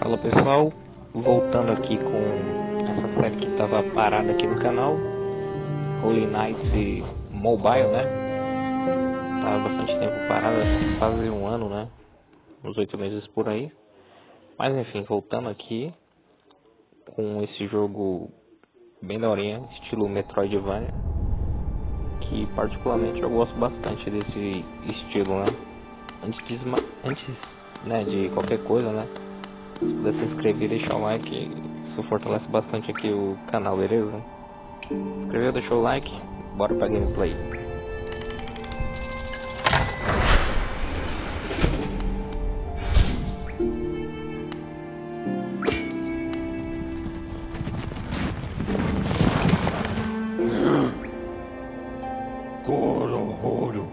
Fala pessoal, voltando aqui com essa série que estava parada aqui no canal, Holy Knights Mobile, né? Tava bastante tempo parado, acho que quase um ano, né? Uns 8 meses por aí. Mas enfim, voltando aqui com esse jogo bem daorinha, estilo Metroidvania, que particularmente eu gosto bastante desse estilo, né? Antes, né, de qualquer coisa, né? Se puder se inscrever e deixar o like, isso fortalece bastante aqui o canal, beleza? Inscreveu, deixou o like, bora pra gameplay. Korohoro.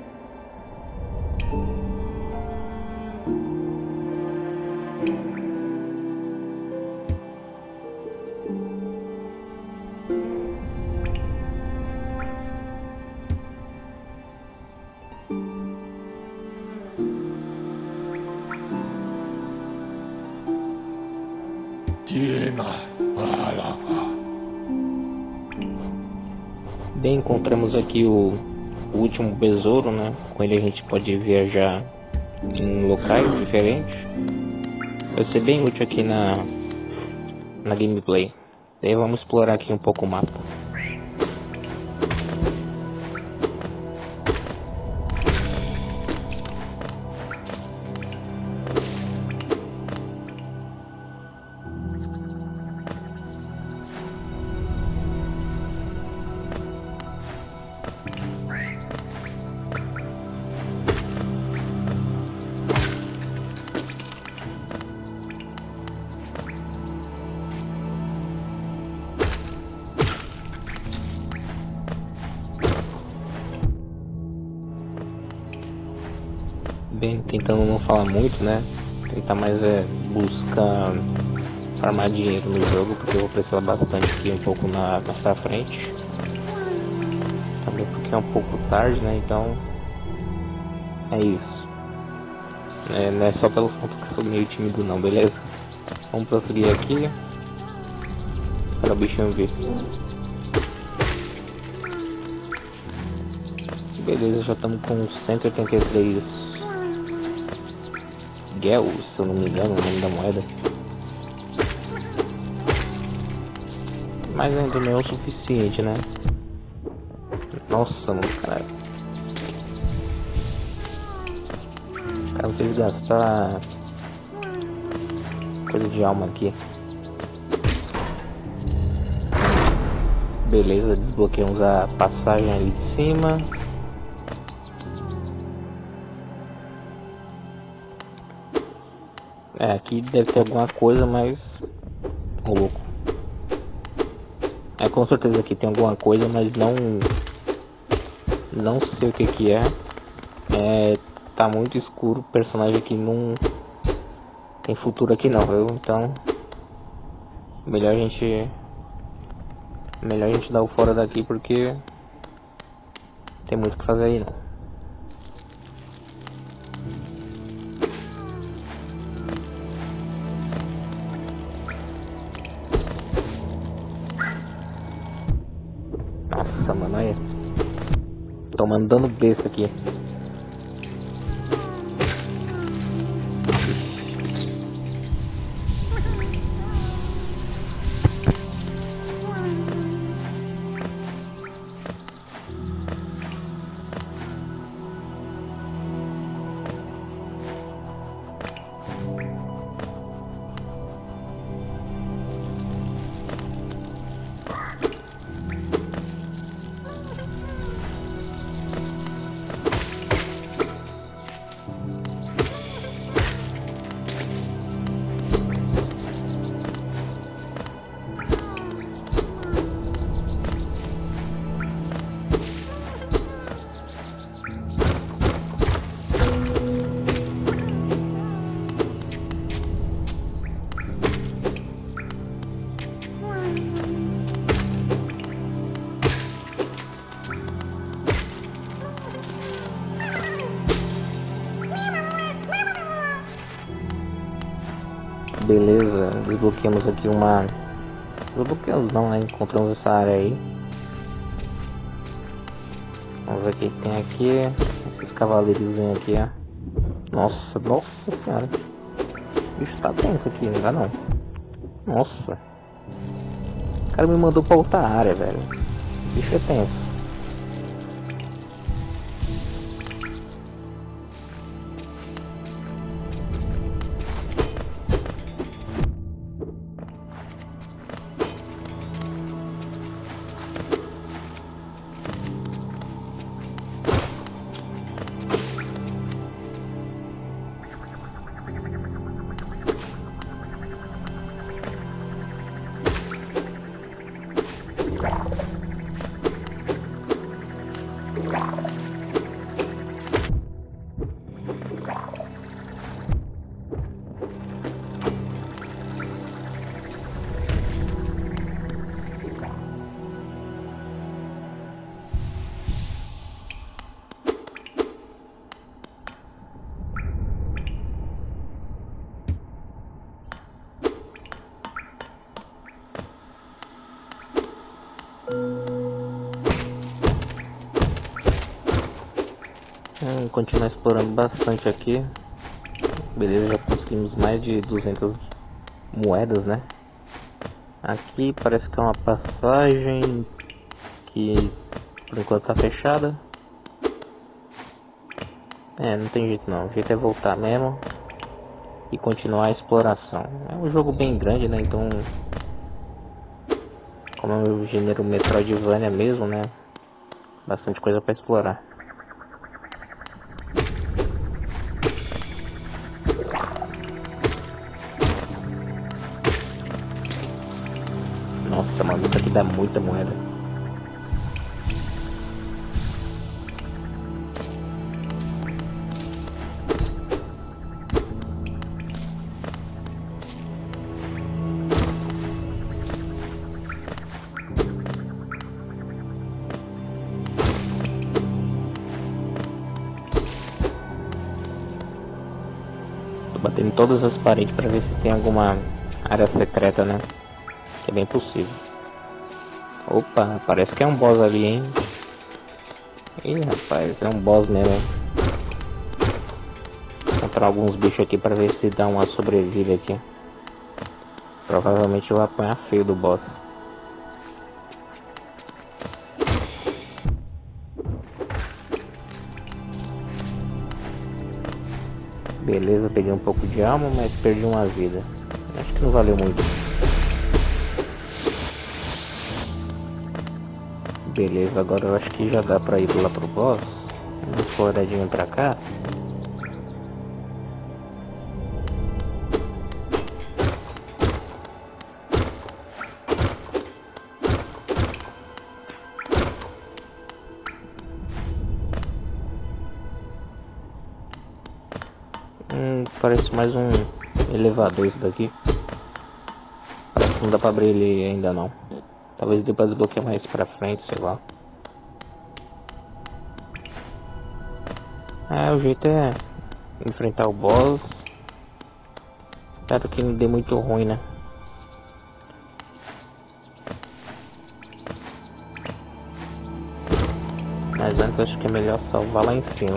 Tiema Palava. Bem, encontramos aqui o último besouro, né? Com ele a gente pode viajar em locais diferentes. Vai ser bem útil aqui na gameplay. Daí vamos explorar aqui um pouco o mapa. Bem, tentando não falar muito, né? Tentar mais buscar farmar dinheiro no jogo, porque eu vou precisar bastante aqui um pouco mais pra frente. Também porque é um pouco tarde, né? Então é isso. Não é só pelo fato que eu sou meio tímido não, beleza? Vamos prosseguir aqui para o bichinho ver. Beleza, já estamos com 183 Gels, se eu não me engano, o nome da moeda. Mas ainda não é o suficiente, né? Nossa, mano, cara. O cara fez gastar coisa de alma aqui. Beleza, desbloqueamos a passagem ali de cima. Aqui deve ter alguma coisa, mas... Ô louco. Com certeza aqui tem alguma coisa, mas não sei o que é. Tá muito escuro, o personagem aqui não tem futuro aqui não, viu? Então melhor a gente dar o fora daqui, porque tem muito o que fazer aí não. Nossa, mano, olha. Tô mandando besta aqui. Beleza, desbloqueamos aqui uma... Desbloqueamos não, né? Encontramos essa área aí. Vamos ver o que tem aqui. Esses cavaleiros aqui, ó. Nossa senhora. O bicho tá tenso aqui, não dá não. Nossa. O cara me mandou pra outra área, velho. O bicho é tenso. Continuar explorando bastante aqui. Beleza, já conseguimos mais de 200 moedas, né? Aqui parece que é uma passagem que por enquanto tá fechada. Não tem jeito não, o jeito é voltar mesmo e continuar a exploração. É um jogo bem grande, né? Então, como é o gênero Metroidvania mesmo, né? Bastante coisa para explorar. Nossa, mano, isso aqui dá muita moeda. Tô batendo em todas as paredes para ver se tem alguma área secreta, né? Que é bem possível. Opa, parece que é um boss ali, hein? Ih, rapaz, é um boss mesmo. Vou encontrar alguns bichos aqui pra ver se dá uma sobrevida aqui. Provavelmente eu vou apanhar feio do boss. Beleza, peguei um pouco de alma, mas perdi uma vida. Acho que não valeu muito. Beleza, agora eu acho que já dá pra ir lá pro boss. Vamos uma olhadinha pra cá. Parece mais um elevador isso daqui. Parece que não dá pra abrir ele ainda não. Talvez dê pra desbloquear mais pra frente, sei lá. O jeito é enfrentar o boss. Espero que não dê muito ruim, né? Mas antes acho que é melhor salvar lá em cima.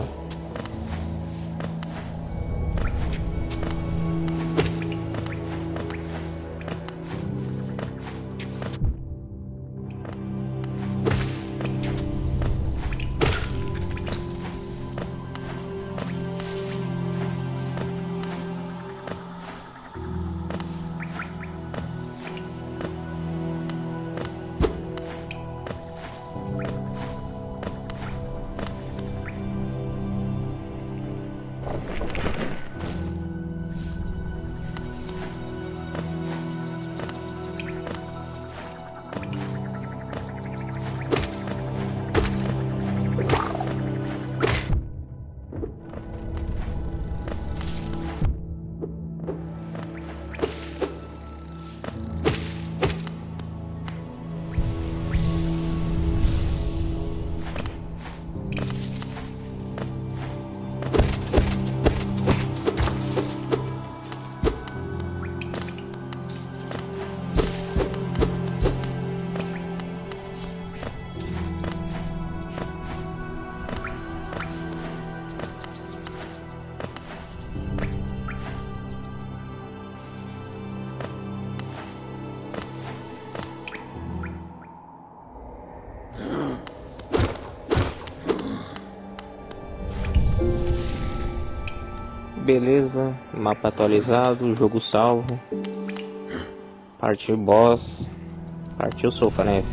Beleza, mapa atualizado, jogo salvo. Partiu boss. Partiu Sofanes.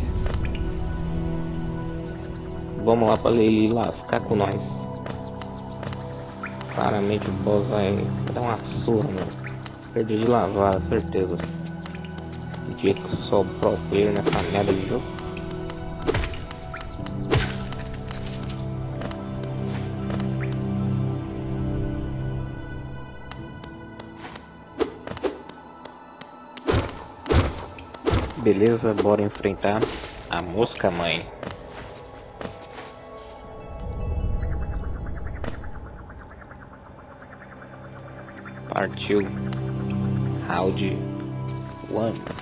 Vamos lá pra ele lascar com nós. Claramente o boss vai dar uma surra, mano. Perdi de lavar, certeza. Do jeito que sou pro player nessa merda de jogo. Beleza, bora enfrentar a mosca mãe. Partiu. Round 1.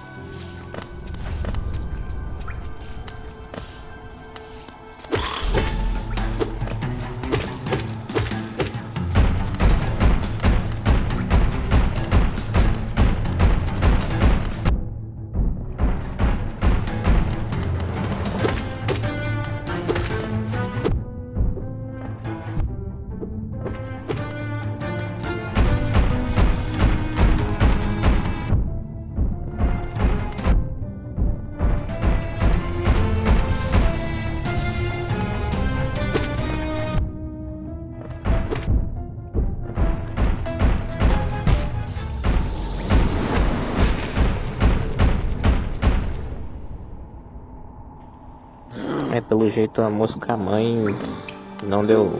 Pelo jeito a mosca mãe não deu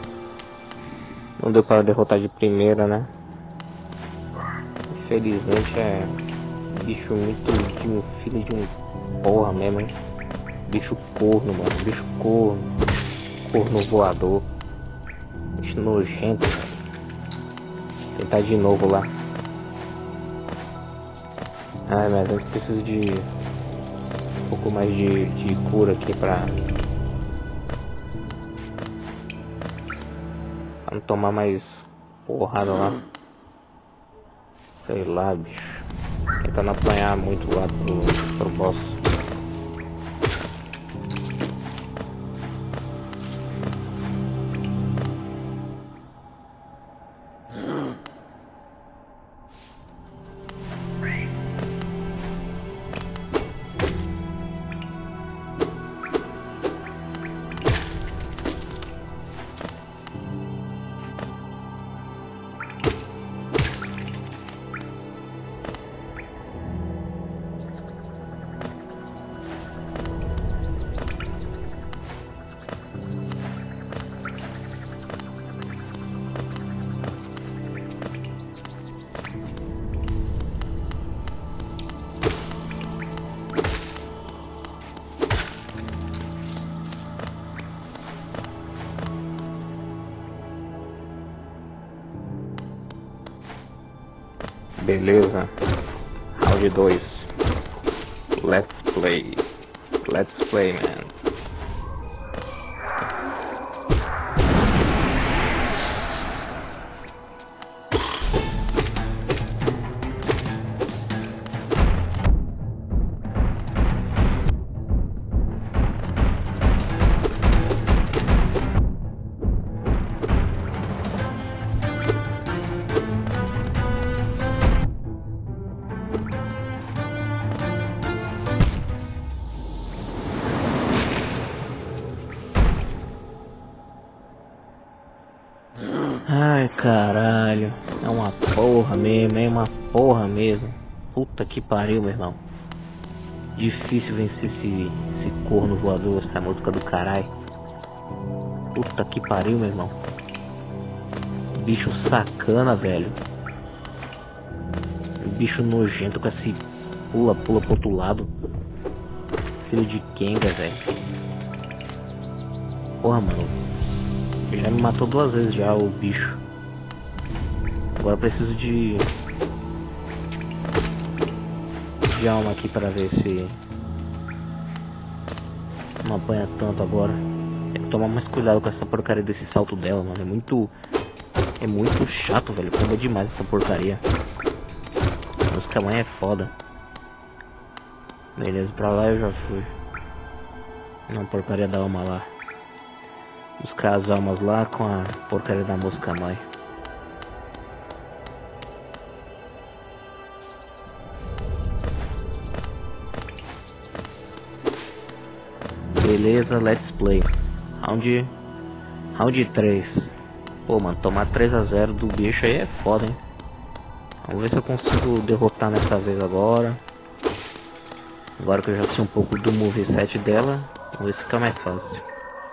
para derrotar de primeira, né? Infelizmente é bicho muito de um filho de um porra mesmo, hein? Bicho corno, mano, bicho corno voador, bicho nojento, velho. Tentar de novo lá. Ai, mas eu preciso de um pouco mais de cura aqui pra não tomar mais porrada lá. Sei lá, bicho. Tentando apanhar muito lá pro boss. Beleza. Round 2. Let's play. Let's play, man. Ai, caralho. É uma porra mesmo, é uma porra mesmo. Puta que pariu, meu irmão. Difícil vencer esse corno voador, essa música do caralho. Puta que pariu, meu irmão. Bicho sacana, velho. Bicho nojento com esse pula pro outro lado. Filho de Kenga, velho. Porra, mano. Já me matou 2 vezes já o bicho. Agora eu preciso de alma aqui para ver se não apanha tanto agora. Tem que tomar mais cuidado com essa porcaria desse salto dela, mano. É muito chato, velho. Comba demais essa porcaria. Mas que a mãe é foda. Beleza, pra lá eu já fui. Não, porcaria da alma lá. Buscar as almas lá com a porcaria da mosca mãe. Beleza, let's play. Round 3. Pô, mano, tomar 3-0 do bicho aí é foda, hein? Vamos ver se eu consigo derrotar nessa vez agora. Agora que eu já sei um pouco do moveset dela, vamos ver se fica mais fácil.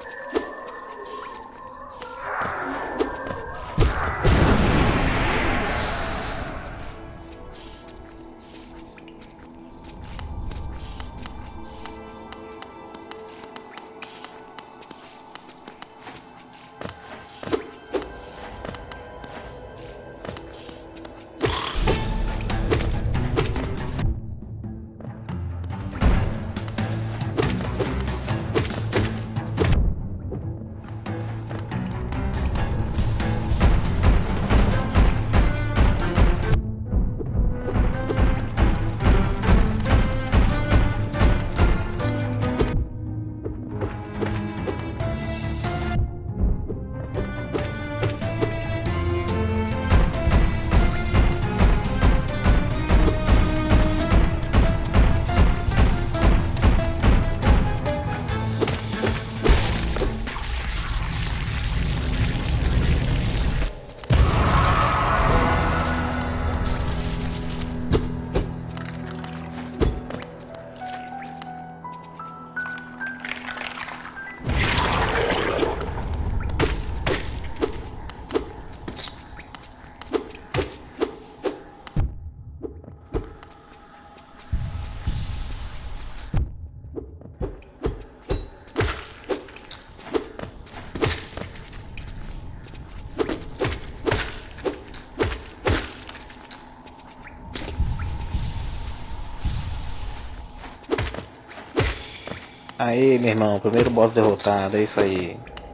Aí, meu irmão, primeiro boss derrotado, é isso aí.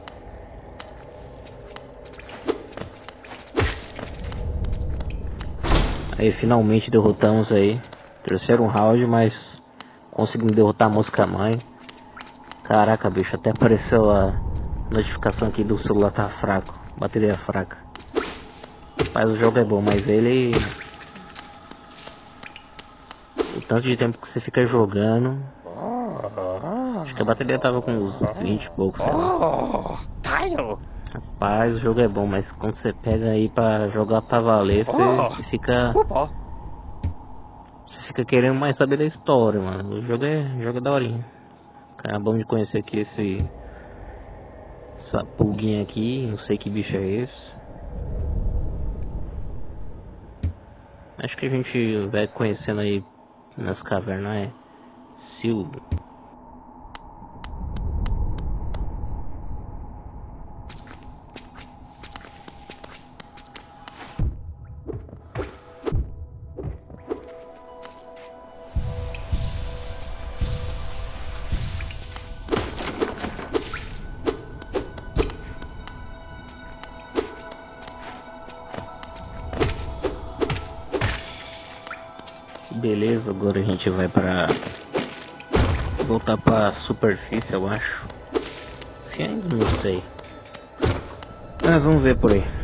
Aí, finalmente derrotamos aí. Terceiro round, mas conseguimos derrotar a mosca mãe. Caraca, bicho, até apareceu a notificação aqui do celular tá fraco, bateria fraca. Mas o jogo é bom, mas ele... O tanto de tempo que você fica jogando... Acho que a bateria tava com uns 20 e pouco, sei lá. Rapaz, o jogo é bom, mas quando você pega aí pra jogar pra valer, você fica... Você fica querendo mais saber da história, mano. O jogo é daorinha. Acabamos de conhecer aqui essa pulguinha aqui, não sei que bicho é esse. Acho que a gente vai conhecendo aí nas cavernas, é Sildo. Beleza, agora a gente vai voltar pra superfície, eu acho. Se ainda não sei. Mas vamos ver por aí.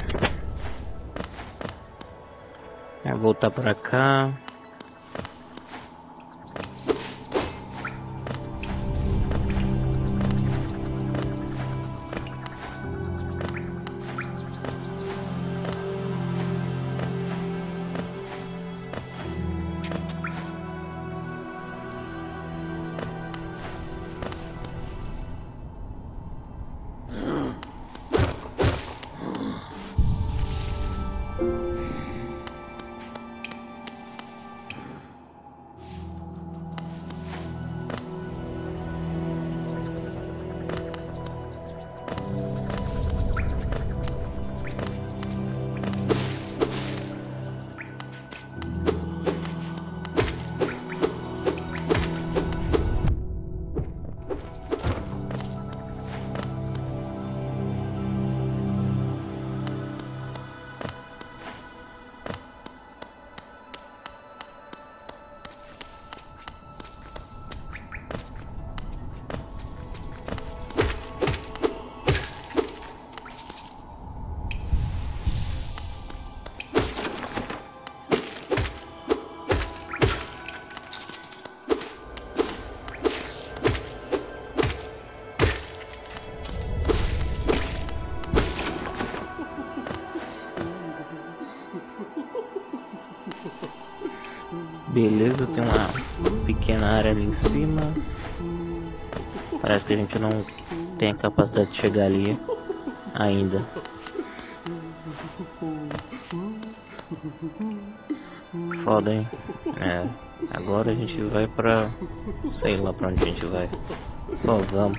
Vai voltar pra cá. Beleza, tem uma pequena área ali em cima. Parece que a gente não tem a capacidade de chegar ali ainda. Foda, hein? É, agora a gente vai pra... sei lá pra onde a gente vai. Só vamos.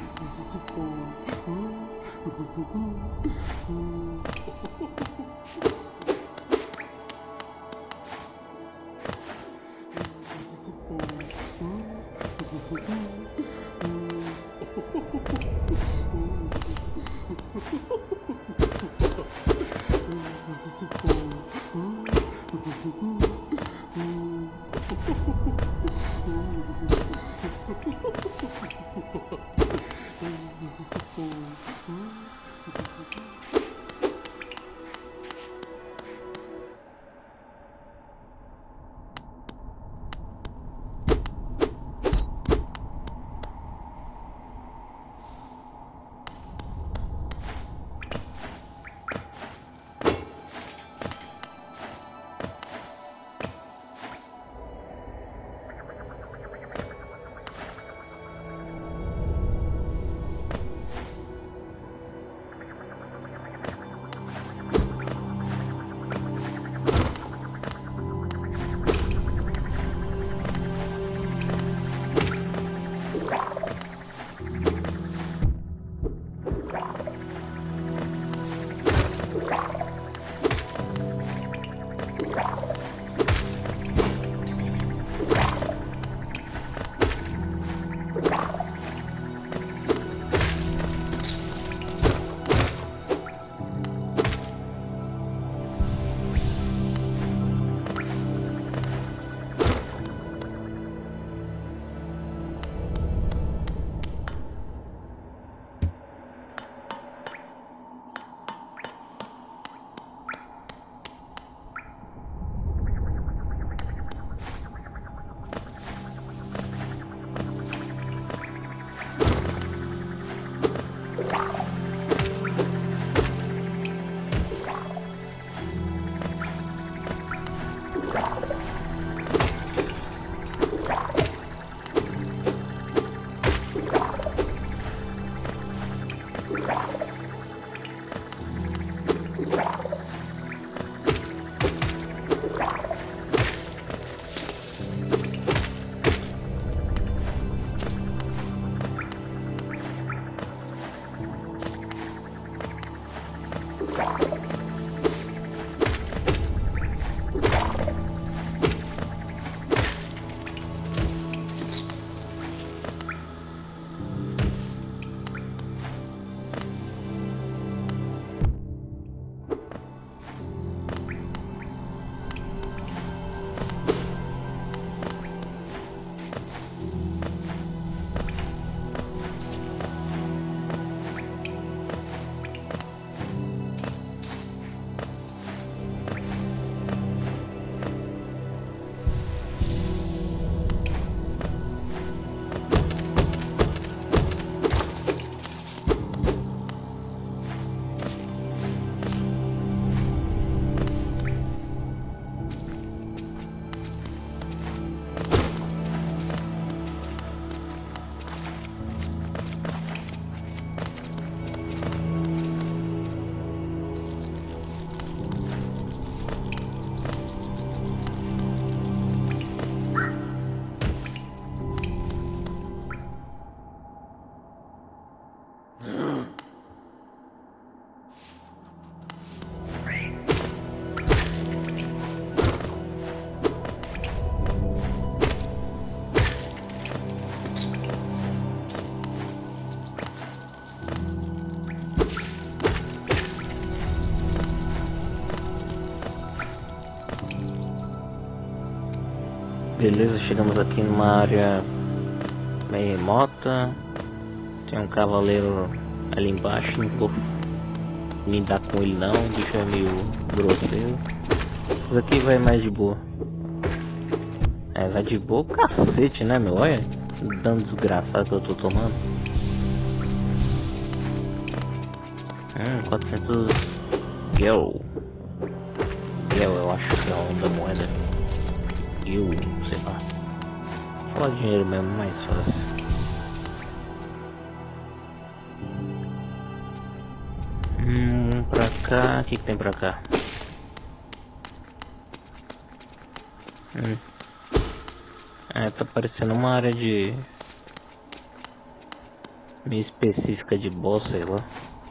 Beleza, chegamos aqui numa área meio remota. Tem um cavaleiro ali embaixo, não vou lidar com ele não, o bicho é meio grosseiro. Isso aqui vai mais de boa. É, vai de boa, cacete, né, meu? Olha, dano desgraçado que eu tô tomando. 400 Gel. Gel, eu acho que é o nome da moeda. mil, sei lá. Fala dinheiro mesmo, mais fácil. Pra cá, o que tem pra cá? Tá parecendo uma área de... meio específica de boss, sei lá.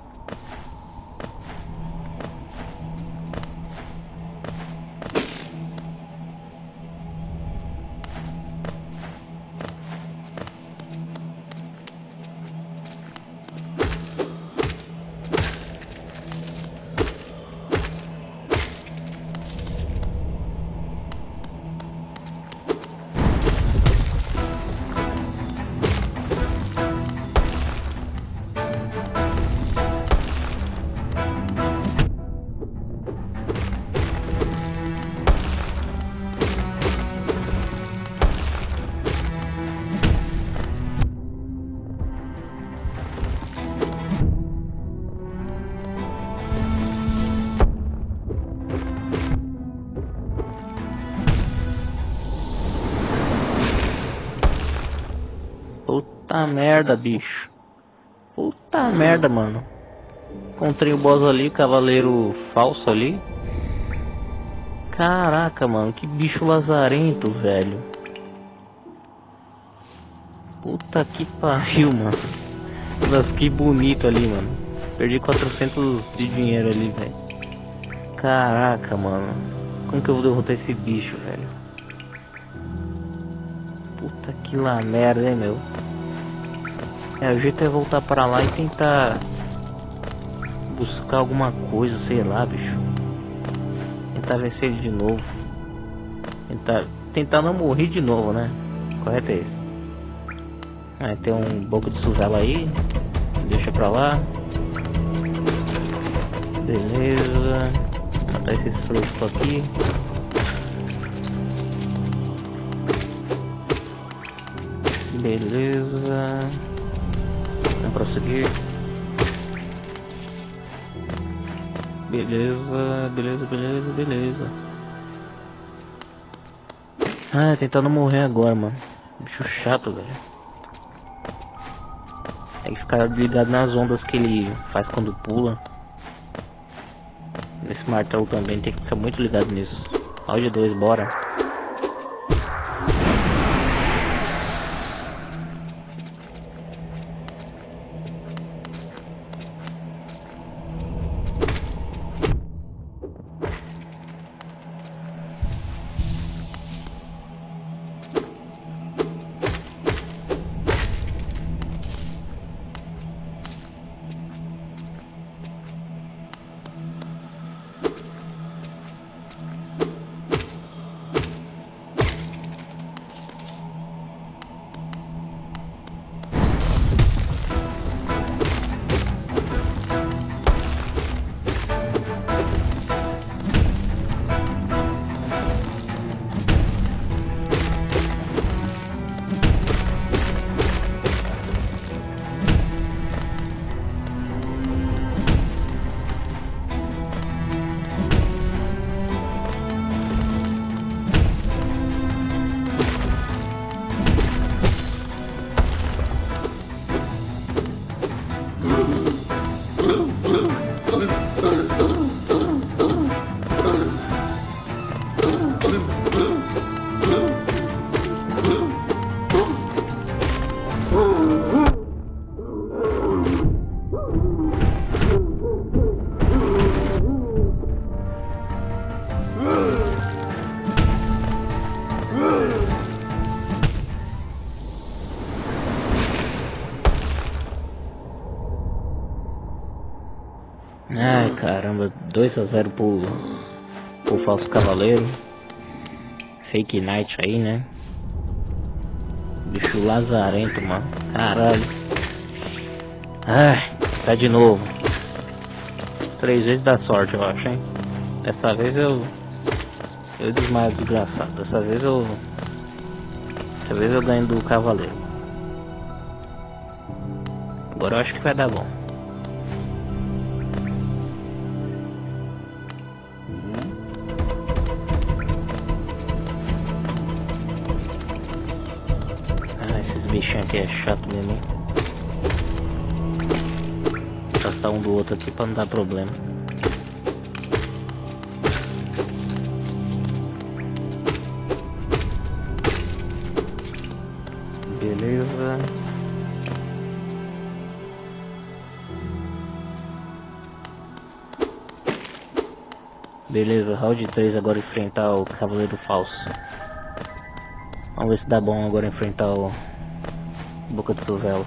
Puta merda, bicho. Puta merda, mano. Encontrei o boss ali, o cavaleiro falso ali. Caraca, mano, que bicho lazarento, velho. Puta que pariu, mano. Nossa, que bonito ali, mano. Perdi 400 de dinheiro ali, velho. Caraca, mano. Como que eu vou derrotar esse bicho, velho? Puta que lá merda, hein, meu. O jeito é voltar pra lá e tentar buscar alguma coisa, sei lá, bicho. Tentar vencer ele de novo. Tentar não morrer de novo, né? Correto é isso. Tem um boca de suzela aí. Deixa pra lá. Beleza. Matar esses frescos aqui. Beleza. Vamos prosseguir. Beleza. Tentando morrer agora, mano. Bicho chato, velho. Tem que ficar ligado nas ondas que ele faz quando pula. Nesse martelo também tem que ficar muito ligado nisso. Áudio 2, bora. Ai caramba, 2-0 pro falso cavaleiro. Fake Knight aí, né? Bicho lazarento, mano. Caralho. Ai, tá de novo. 3 vezes dá sorte, eu acho, hein? Dessa vez eu desmaio desgraçado. Dessa vez eu ganho do cavaleiro. Agora eu acho que vai dar bom. bichinho aqui é chato mesmo, hein? Passar um do outro aqui pra não dar problema. Beleza. Beleza, round 3 agora enfrentar o Cavaleiro Falso. Vamos ver se dá bom agora enfrentar o Boca de Trovela.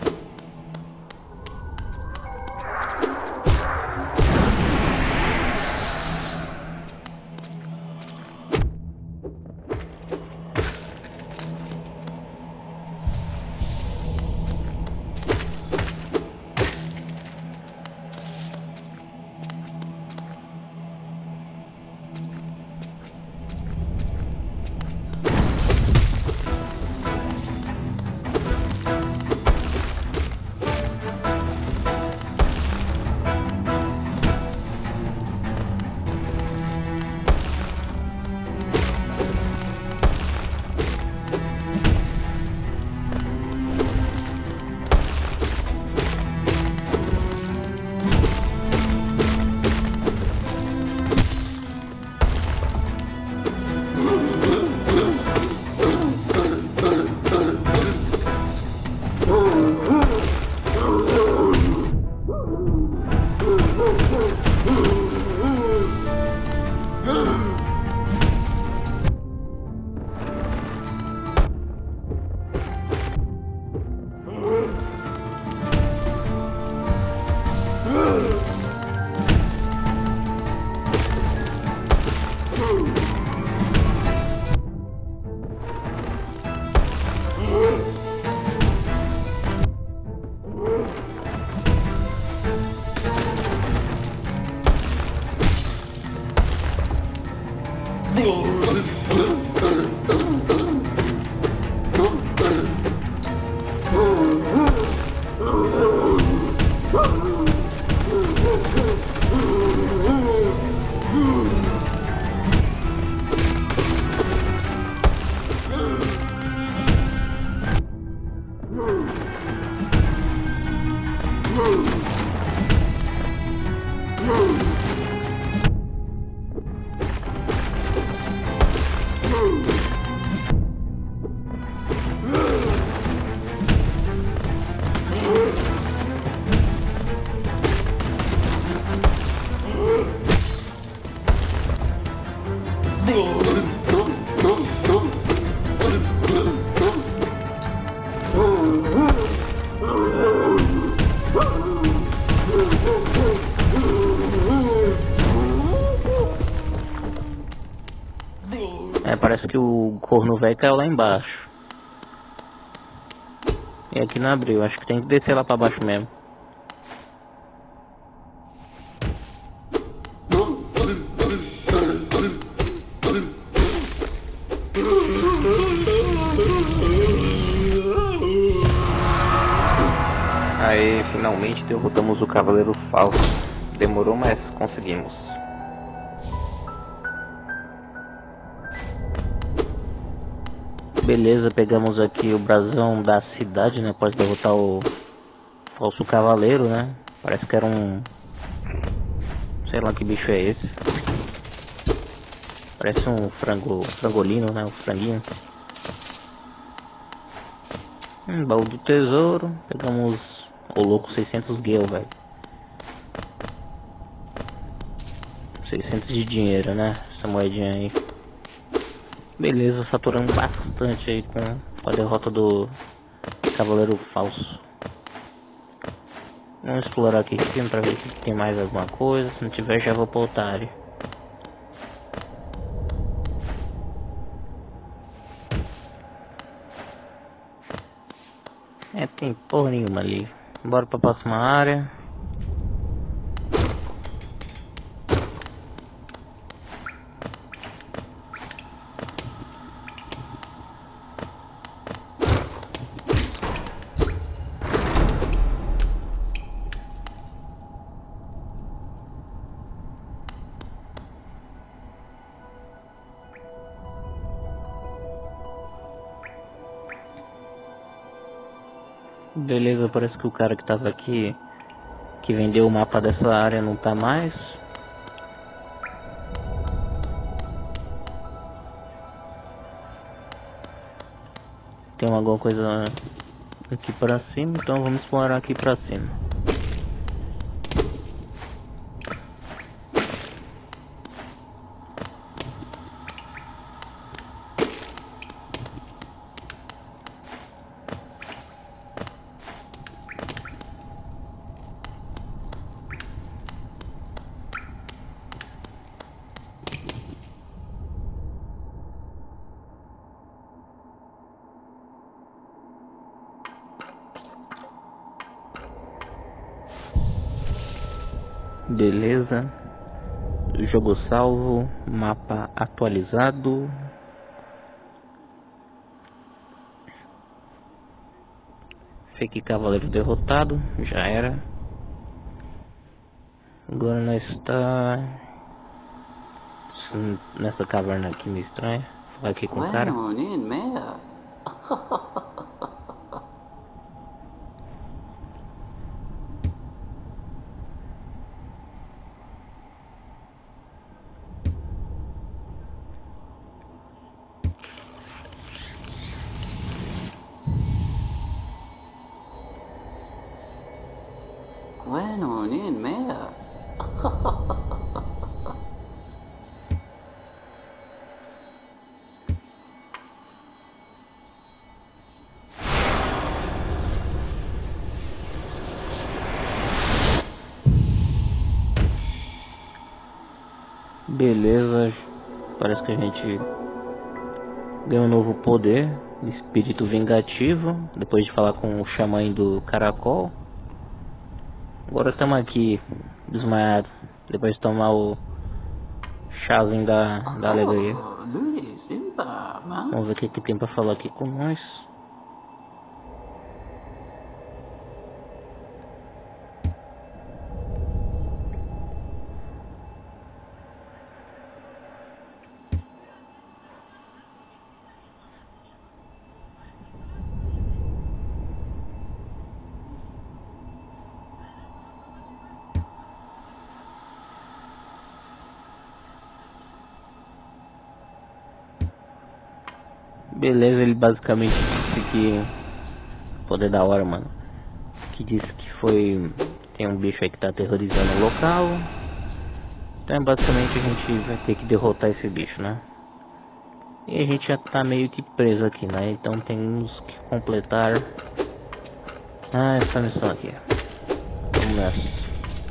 Parece que o corno velho caiu lá embaixo. E aqui não abriu, acho que tem que descer lá pra baixo mesmo. Aí, finalmente derrotamos o Cavaleiro Falso. Demorou, mas conseguimos. Beleza, pegamos aqui o brasão da cidade, né? Após derrotar o falso cavaleiro, né? Parece que era um... sei lá que bicho é esse. Parece um frangolino, né? Um franguinho. Baú do tesouro. Pegamos o louco 600 gel, velho. 600 de dinheiro, né? Essa moedinha aí. Beleza, saturando bastante aí com a derrota do Cavaleiro Falso. Vamos explorar aqui em cima pra ver se tem mais alguma coisa. Se não tiver, já vou pro otário. Tem porra nenhuma ali. Bora pra próxima área. Beleza, parece que o cara que tava aqui, que vendeu o mapa dessa área, não tá mais. Tem alguma coisa aqui pra cima, então vamos explorar aqui pra cima. Beleza. Jogo salvo, mapa atualizado. Fake cavaleiro derrotado, já era. Agora nós está nessa caverna aqui meio estranha. Falar aqui com o cara. Beleza, parece que a gente ganhou um novo poder, espírito vingativo, depois de falar com o xamã do caracol. Agora estamos aqui desmaiados, depois de tomar o chazinho da alegria. Vamos ver o que tem pra falar aqui com nós. Beleza, ele basicamente disse que... Poder da hora, mano. Que disse que foi... Tem um bicho aí que tá aterrorizando o local. Então basicamente a gente vai ter que derrotar esse bicho, né? E a gente já tá meio que preso aqui, né? Então temos que completar... essa missão aqui. Vamos nessa.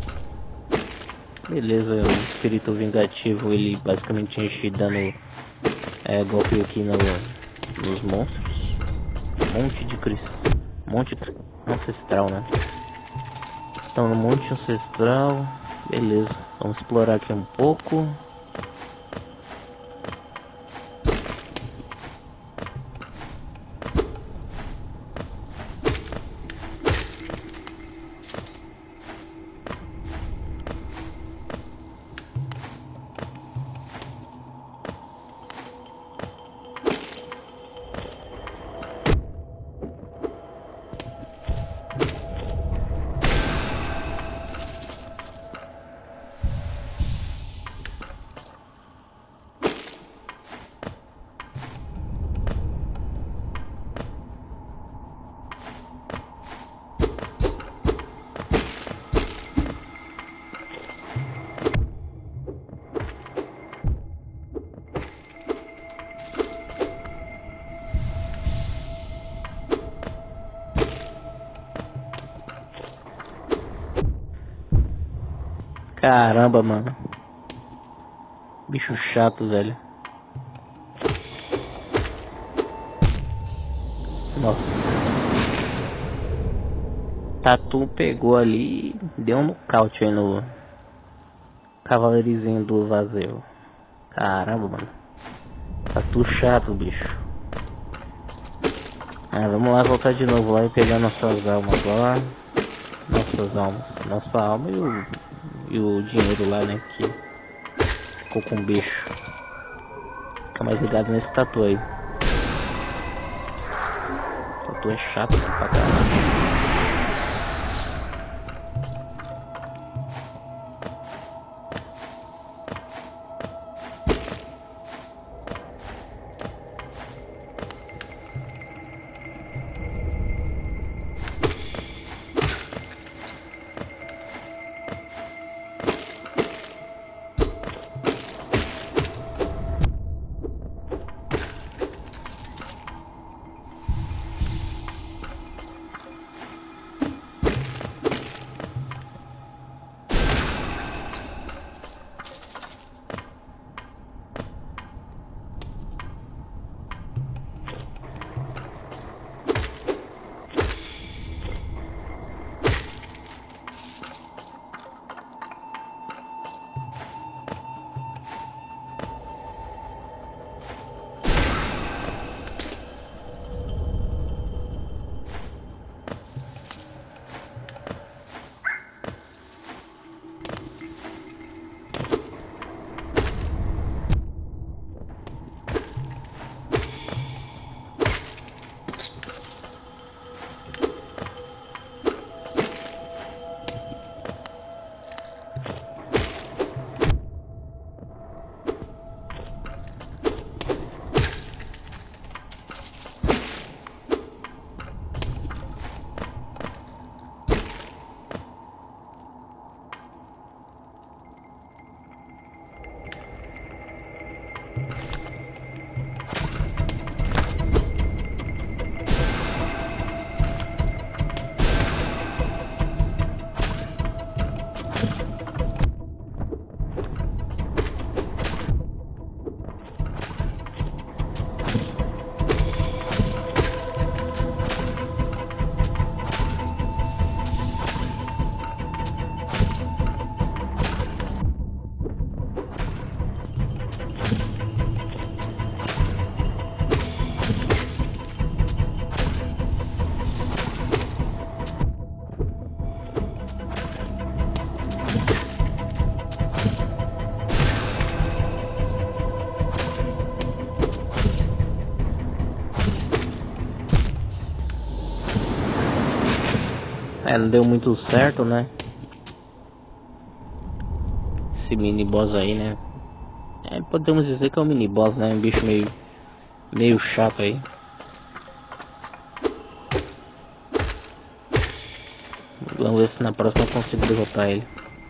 Beleza, o espírito vingativo, ele basicamente tinha enchido dando golpe aqui nos monstros. Monte de monte ancestral, né? Então no monte ancestral. Beleza, vamos explorar aqui um pouco. Caramba, mano. Bicho chato, velho. Nossa. Tatu pegou ali e deu um nocaute aí no cavaleirizinho do vazio. Caramba, mano. Tatu chato, bicho. Vamos lá voltar de novo lá e pegar nossas almas lá. Nossas almas. Nossa alma e o dinheiro lá, né? Que ficou com o bicho. Fica mais ligado nesse tatu aí. Tatu é chato pra caramba. Não deu muito certo, né? Esse mini boss aí, né? Podemos dizer que é um mini boss, né? Um bicho meio chato aí. Vamos ver se na próxima eu consigo derrotar ele.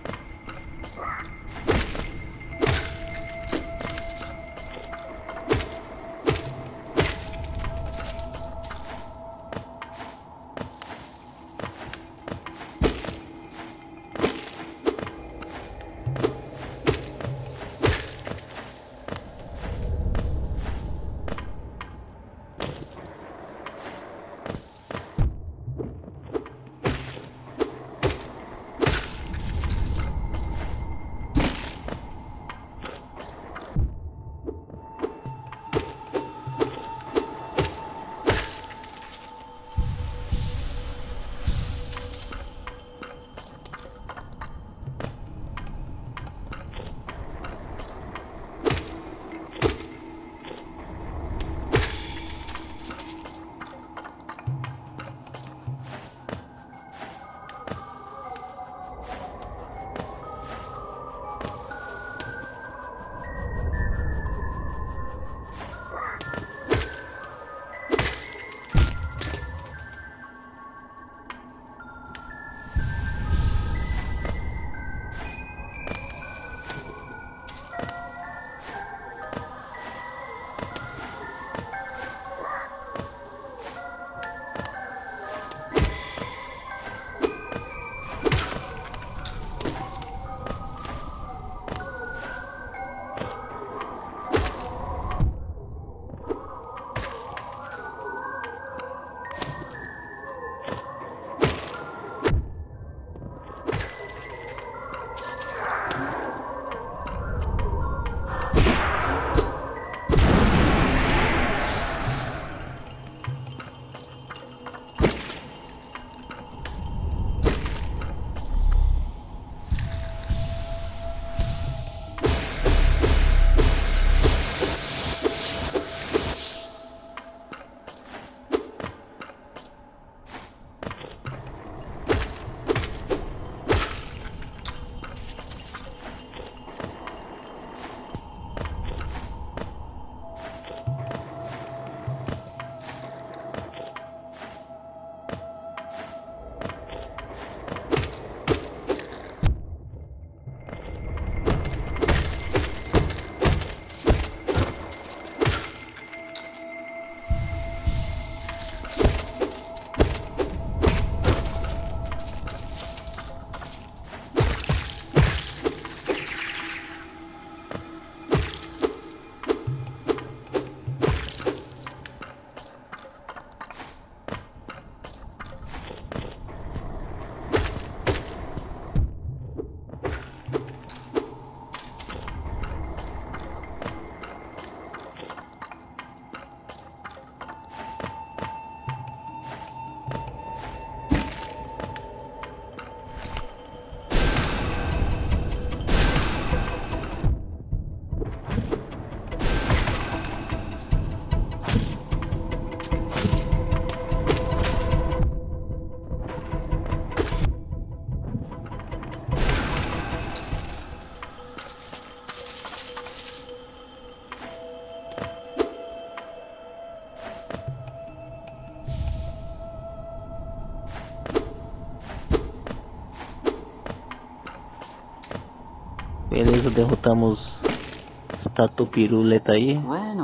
Beleza, derrotamos esse Tatu Piruleta aí.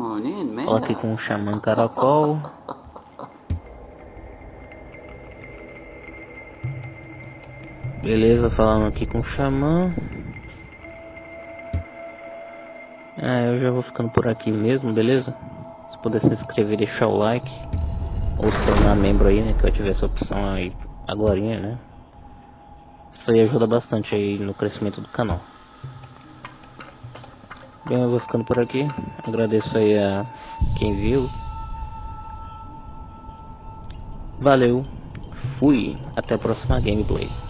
Fala aqui com o Xamã Caracol. Beleza, falando aqui com o Xamã. Eu já vou ficando por aqui mesmo, beleza? Se puder se inscrever, deixar o like. Ou se tornar membro aí, né? Que eu tiver essa opção aí agorinha, né? Isso aí ajuda bastante aí no crescimento do canal. Bem, eu vou ficando por aqui. Agradeço aí a quem viu. Valeu. Fui. Até a próxima gameplay.